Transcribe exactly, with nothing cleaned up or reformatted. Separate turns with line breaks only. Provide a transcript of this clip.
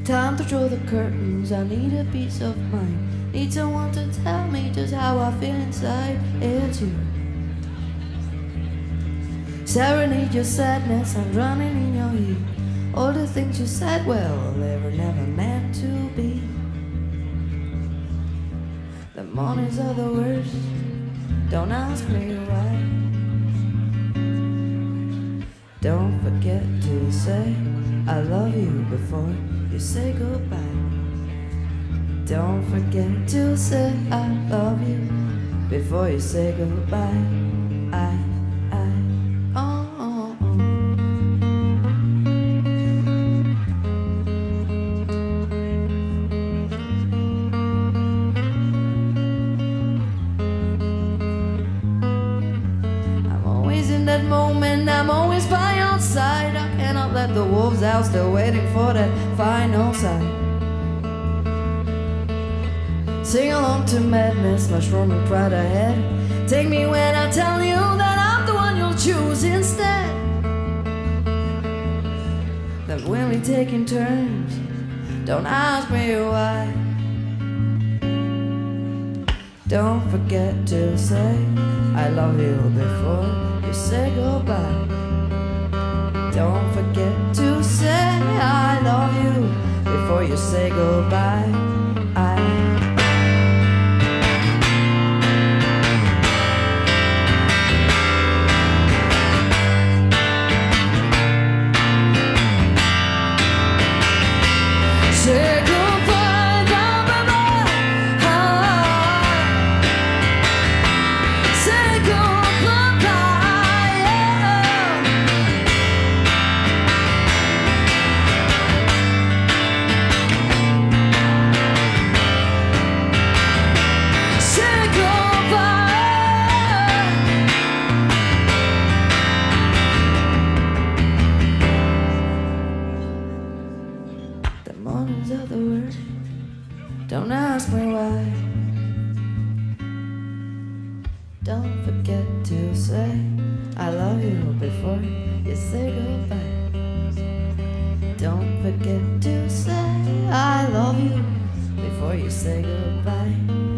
Time to draw the curtains, I need a peace of mind. Need someone to tell me just how I feel inside. It's you. Serenade your sadness, I'm drowning in your heat. All the things you said, well, they were never meant to be. The mornings are the worst, don't ask me why. Don't forget to say I love you before you say goodbye. Don't forget to say I love you before you say goodbye. I, I, oh, oh, oh. I'm always in that moment, I'm always by your side. I cannot let the wolves out, still waiting for that final sign. Sing along to madness, mushroom and pride ahead. Take me when I tell you that I'm the one you'll choose instead. That when we taking turns, don't ask me why. Don't forget to say I love you before you say goodbye. Don't forget to say I love you before you say goodbye. I say goodbye, bye, bye, bye. Say goodbye, yeah. Say goodbye. The mornings are the worst, don't ask me why. Don't forget to say I love you before you say goodbye. Don't forget to say I love you before you say goodbye.